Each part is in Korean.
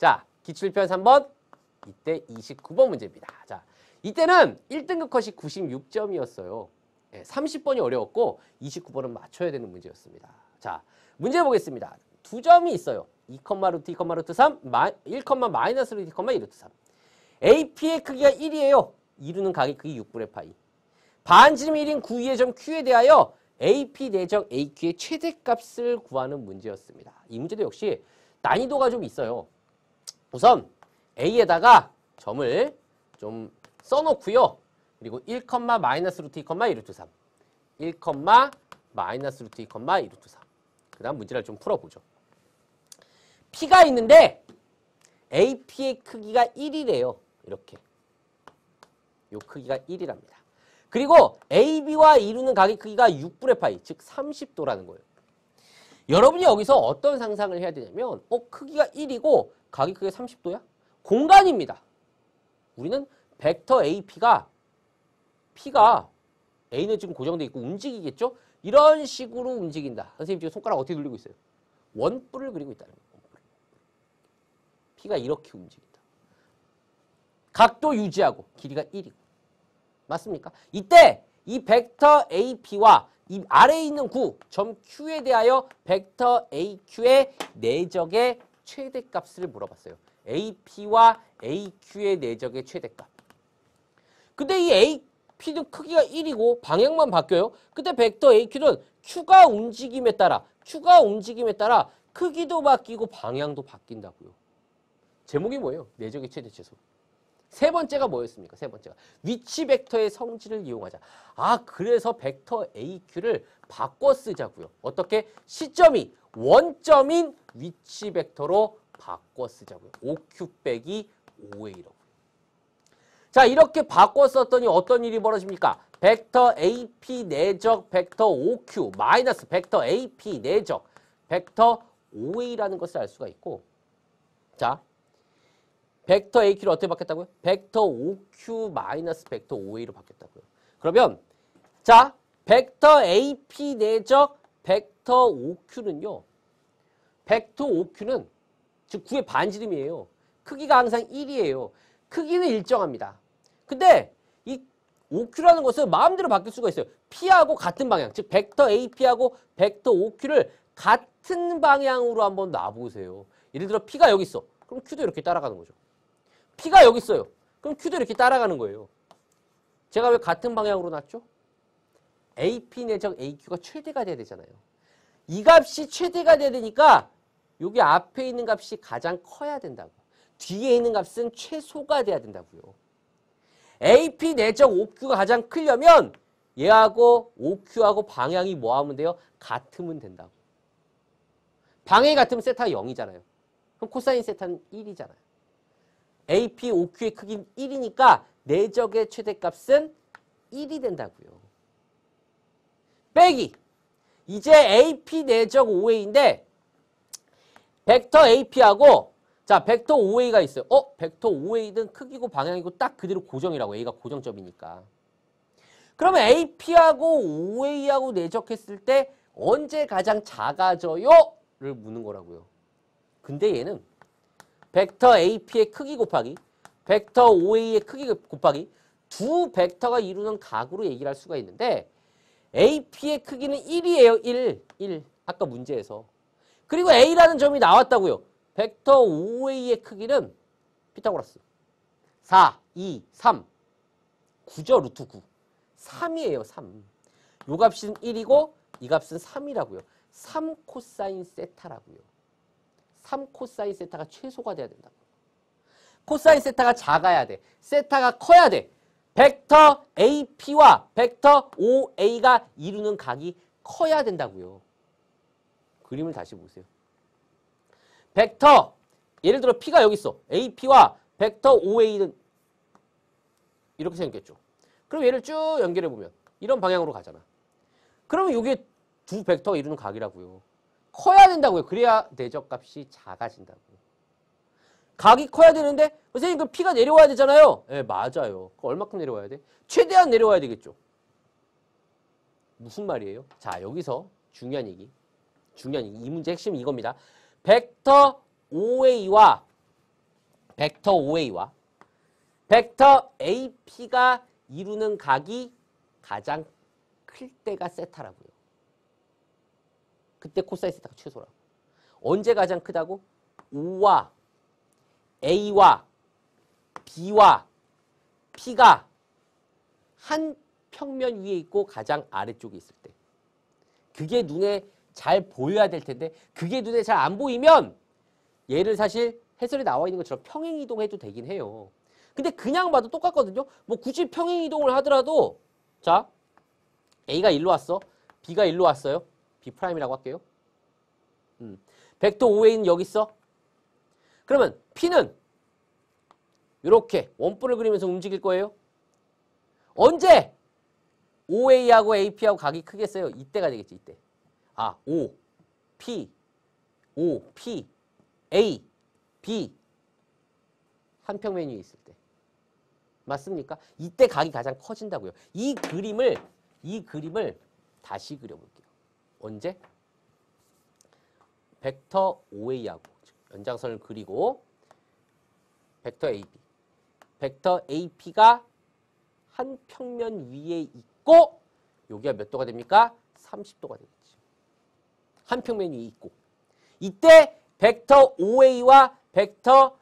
자, 기출편 3번. 이때 29번 문제입니다. 자, 이때는 1등급 컷이 96점이었어요. 30번이 어려웠고 29번은 맞춰야 되는 문제였습니다. 자, 문제 보겠습니다. 두 점이 있어요. 2, 루트 2, 루트 3, 1, 마이너스 루트 2, 루트 3. AP의 크기가 1이에요. 이루는 각의 크기 6분의 파이. 반지름 1인 9위의 점 Q에 대하여 AP 내적 AQ의 최대값을 구하는 문제였습니다. 이 문제도 역시 난이도가 좀 있어요. 우선 A에다가 점을 좀 써놓고요. 그리고 1, 마이너스 루트 2, 루트 3. 1, 마이너스 루트 2, 루트 3. 그 다음 문제를 좀 풀어보죠. P가 있는데 AP의 크기가 1이래요. 이렇게. 요 크기가 1이랍니다. 그리고 AB와 이루는 각의 크기가 6분의 파이, 즉 30도라는 거예요. 여러분이 여기서 어떤 상상을 해야 되냐면 크기가 1이고 각의 크기가 30도야? 공간입니다. 우리는 벡터 AP가 P가 A는 지금 고정되어 있고 움직이겠죠? 이런 식으로 움직인다. 선생님 지금 손가락 어떻게 돌리고 있어요? 원뿔을 그리고 있다는 거예요. P가 이렇게 움직인다. 각도 유지하고 길이가 1이고. 맞습니까? 이때 이 벡터 AP와 이 아래에 있는 구, 점 Q에 대하여 벡터 AQ의 내적의 최대값을 물어봤어요. AP와 AQ의 내적의 최대값. 근데 이 AP는 크기가 1이고 방향만 바뀌어요. 근데 벡터 AQ는 Q가 움직임에 따라 크기도 바뀌고 방향도 바뀐다고요. 제목이 뭐예요? 내적의 최대치수. 세 번째가 뭐였습니까? 세 번째가 위치 벡터의 성질을 이용하자. 그래서 벡터 AQ를 바꿔 쓰자고요. 어떻게? 시점이 원점인 위치 벡터로 바꿔 쓰자고요. OQ 빼기 OA라고요. 자, 이렇게 바꿔 썼더니 어떤 일이 벌어집니까? 벡터 AP 내적 벡터 OQ 마이너스 벡터 AP 내적 벡터 OA라는 것을 알 수가 있고, 자, 벡터 AQ를 어떻게 바뀌었다고요? 벡터 OQ 마이너스 벡터 OA로 바뀌었다고요. 그러면 자, 벡터 AP 내적 벡터 OQ는요. 벡터 OQ는 즉 구의 반지름이에요. 크기가 항상 1이에요. 크기는 일정합니다. 근데 이 OQ라는 것은 마음대로 바뀔 수가 있어요. P하고 같은 방향, 즉 벡터 AP하고 벡터 OQ를 같은 방향으로 한번 놔보세요. 예를 들어 P가 여기 있어. 그럼 Q도 이렇게 따라가는 거죠. P가 여기 있어요. 그럼 Q도 이렇게 따라가는 거예요. 제가 왜 같은 방향으로 놨죠? AP 내적 AQ가 최대가 돼야 되잖아요. 이 값이 최대가 돼야 되니까 여기 앞에 있는 값이 가장 커야 된다고. 뒤에 있는 값은 최소가 돼야 된다고요. AP 내적 OQ가 가장 크려면 얘하고 OQ하고 방향이 뭐 하면 돼요? 같으면 된다고. 방향이 같으면 세타가 0이잖아요. 그럼 코사인 세타는 1이잖아요. AP, OQ의 크기는 1이니까 내적의 최대값은 1이 된다고요. 빼기. 이제 AP 내적 OA인데 벡터 AP하고 자, 벡터 OA가 있어요. 벡터 OA는 크기고 방향이고 딱 그대로 고정이라고. A가 고정점이니까. 그러면 AP하고 OA하고 내적했을 때 언제 가장 작아져요? 를 묻는 거라고요. 근데 얘는 벡터 AP의 크기 곱하기 벡터 OA의 크기 곱하기 두 벡터가 이루는 각으로 얘기를 할 수가 있는데 AP의 크기는 1이에요. 1. 아까 문제에서. 그리고 A라는 점이 나왔다고요. 벡터 OA의 크기는 피타고라스 4, 2, 3 9죠. 루트 9 3이에요. 3. 요 값은 1이고 이 값은 3이라고요. 3 코사인 세타라고요. 3 코사인 세타가 최소가 돼야 된다고. 코사인 세타가 작아야 돼. 세타가 커야 돼. 벡터 AP와 벡터 OA가 이루는 각이 커야 된다고요. 그림을 다시 보세요. 벡터, 예를 들어 P가 여기 있어. AP와 벡터 OA는 이렇게 생겼죠. 그럼 얘를 쭉 연결해보면 이런 방향으로 가잖아. 그러면 이게 두 벡터가 이루는 각이라고요. 커야 된다고요. 그래야 내적값이 작아진다고요. 각이 커야 되는데 선생님 그 P가 내려와야 되잖아요. 네, 맞아요. 얼마큼 내려와야 돼? 최대한 내려와야 되겠죠. 무슨 말이에요? 자, 여기서 중요한 얘기. 이 문제 핵심이 이겁니다. 벡터 OA와 벡터 OA와 벡터 AP가 이루는 각이 가장 클 때가 세타라고요. 그때 코사인 세타가 최소라고. 언제 가장 크다고? O와 A와 B와 P가 한 평면 위에 있고 가장 아래쪽에 있을 때. 그게 눈에 잘 보여야 될 텐데 그게 눈에 잘 안 보이면 얘를 사실 해설에 나와 있는 것처럼 평행이동해도 되긴 해요. 근데 그냥 봐도 똑같거든요. 뭐 굳이 평행이동을 하더라도 자 A가 일로 왔어. B가 일로 왔어요. B'이라고 할게요. 벡터 OA는 여기 있어. 그러면 P는 이렇게 원뿔을 그리면서 움직일 거예요. 언제? OA하고 AP하고 각이 크겠어요. 이때가 되겠지. 이때. 아, O, P, A, B 한 평면 위에 있을 때. 맞습니까? 이때 각이 가장 커진다고요. 이 그림을 다시 그려볼게요. 언제? 벡터 OA하고 연장선을 그리고 벡터 AB. 벡터 AP가 한 평면 위에 있고 여기가 몇 도가 됩니까? 30도가 되겠지. 한 평면 위에 있고. 이때 벡터 OA와 벡터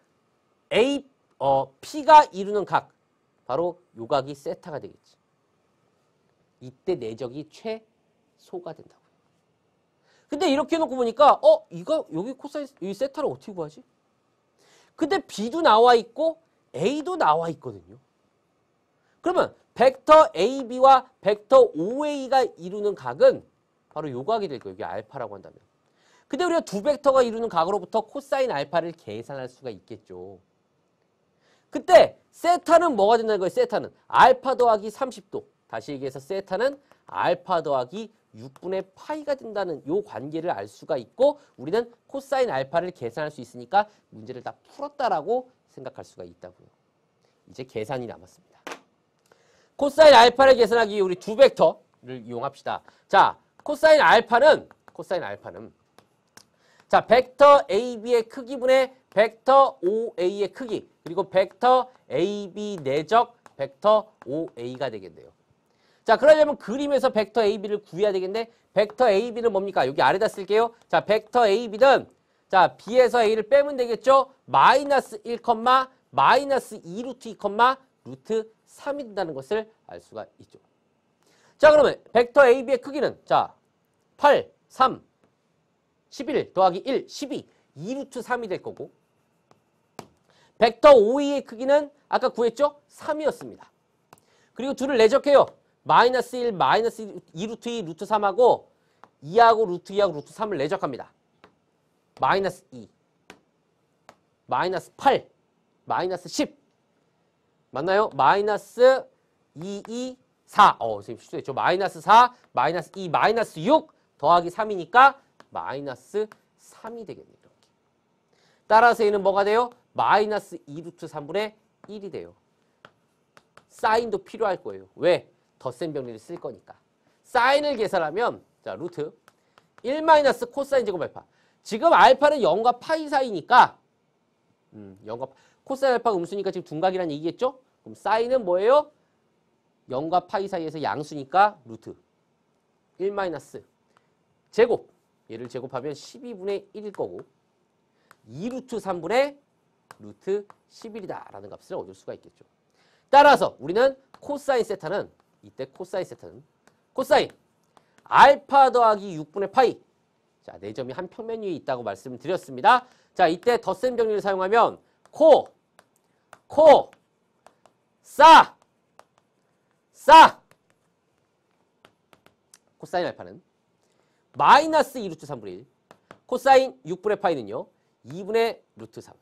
P가 이루는 각. 바로 요 각이 세타가 되겠지. 이때 내적이 최소가 된다고요. 근데 이렇게 해놓고 보니까 이거 여기 코사인 이 세타를 어떻게 구하지? 근데 B도 나와 있고 A도 나와 있거든요. 그러면 벡터 AB와 벡터 OA가 이루는 각은 바로 요 각이 될 거예요. 이게 알파라고 한다면. 근데 우리가 두 벡터가 이루는 각으로부터 코사인 알파를 계산할 수가 있겠죠. 그때 세타는 뭐가 된다는 거예요? 세타는 알파 더하기 30도. 다시 얘기해서 세타는 알파 더하기 6분의 파이가 된다는 요 관계를 알 수가 있고 우리는 코사인 알파를 계산할 수 있으니까 문제를 다 풀었다라고 생각할 수가 있다고요. 이제 계산이 남았습니다. 코사인 알파를 계산하기 위해 우리 두 벡터를 이용합시다. 자, 코사인 알파는 자, 벡터 AB의 크기분의 벡터 OA의 크기 그리고 벡터 AB 내적 벡터 OA가 되겠네요. 자, 그러려면 그림에서 벡터 AB를 구해야 되겠는데 벡터 AB는 뭡니까? 여기 아래다 쓸게요. 자, 벡터 AB는 자, B에서 A를 빼면 되겠죠? 마이너스 1, 마이너스 2 루트 2, 루트 3이 된다는 것을 알 수가 있죠. 자, 그러면 벡터 AB의 크기는 자, 8, 3, 11 더하기 1, 12, 2 루트 3이 될 거고 벡터 OA의 크기는 아까 구했죠? 3이었습니다. 그리고 둘을 내적해요. 마이너스 1, 마이너스 2 루트 2, 루트 3하고 2하고 루트 2하고 루트 3을 내적합니다. 마이너스 2, 마이너스 8, 마이너스 10 맞나요? 마이너스 2, 2, 4 선생님 실수했죠. 마이너스 4, 마이너스 2, 마이너스 6 더하기 3이니까 마이너스 3이 되겠네요. 이렇게. 따라서 얘는 뭐가 돼요? 마이너스 2 루트 3분의 1이 돼요. 사인도 필요할 거예요. 왜? 덧셈 병리를 쓸 거니까. 사인을 계산하면 자 루트 1 마이너스 코사인 제곱 알파. 지금 알파는 0과 파이 사이니까 0과 코사인 알파가 음수니까 지금 둔각이라는 얘기겠죠? 그럼 사인은 뭐예요? 0과 파이 사이에서 양수니까 루트 1 마이너스 제곱. 얘를 제곱하면 12분의 1일 거고 2 루트 3분의 루트 11이다 라는 값을 얻을 수가 있겠죠. 따라서 우리는 코사인 세타는 이때 코사인 세타는 코사인 알파 더하기 6분의 파이 자, 4점이 한 평면 위에 있다고 말씀을 드렸습니다. 자, 이때 덧셈 정리를 사용하면 코사인 알파는 마이너스 2 루트 3분의 1 코사인 6분의 파이는요 2분의 루트 3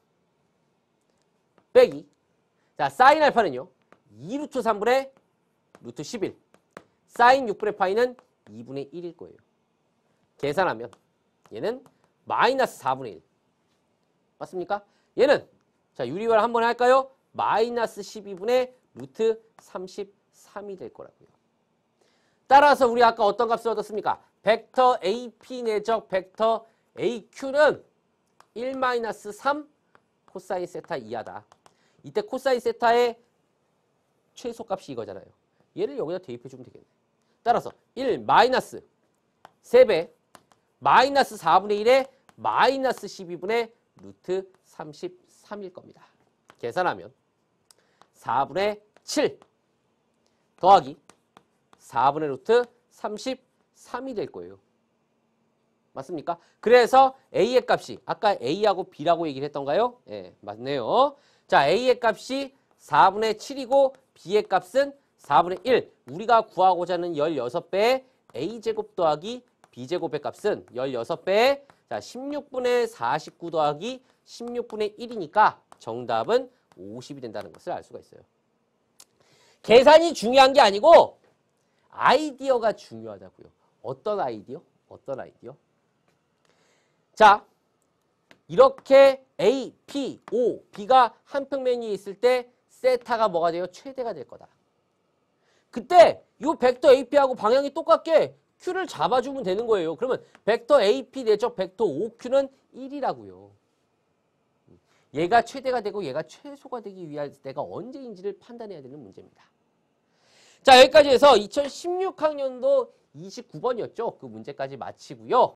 빼기 자 사인 알파는요 2 루트 3분의 루트 11 사인 6분의 파이는 2분의 1일 거예요. 계산하면 얘는 마이너스 4분의 1 맞습니까? 얘는 자 유리화를 한번 할까요? 마이너스 12분의 루트 33이 될 거라고요. 따라서 우리 아까 어떤 값을 얻었습니까? 벡터 AP 내적 벡터 AQ는 1-3 코사인 세타 이하다. 이때 코사인 세타의 최소값이 이거잖아요. 얘를 여기다 대입해주면 되겠네. 따라서 1 마이너스 3배 마이너스 4분의 1에 마이너스 12분의 루트 33일 겁니다. 계산하면 4분의 7 더하기 4분의 루트 33이 될 거예요. 맞습니까? 그래서 A의 값이 아까 A하고 B라고 얘기를 했던가요? 예, 맞네요. 자, A의 값이 4분의 7이고 B의 값은 4분의 1. 우리가 구하고자 하는 16배의 A제곱 더하기 B제곱의 값은 16배의 자, 16분의 49 더하기 16분의 1이니까 정답은 50이 된다는 것을 알 수가 있어요. 계산이 중요한 게 아니고 아이디어가 중요하다고요. 어떤 아이디어? 어떤 아이디어? 자, 이렇게 A, P, O, B가 한 평면이 있을 때 세타가 뭐가 돼요? 최대가 될 거다. 그때 이 벡터 AP하고 방향이 똑같게 Q를 잡아주면 되는 거예요. 그러면 벡터 AP 내적 벡터 OQ는 1이라고요. 얘가 최대가 되고 얘가 최소가 되기 위할 때가 언제인지를 판단해야 되는 문제입니다. 자, 여기까지 해서 2016학년도 29번이었죠. 그 문제까지 마치고요.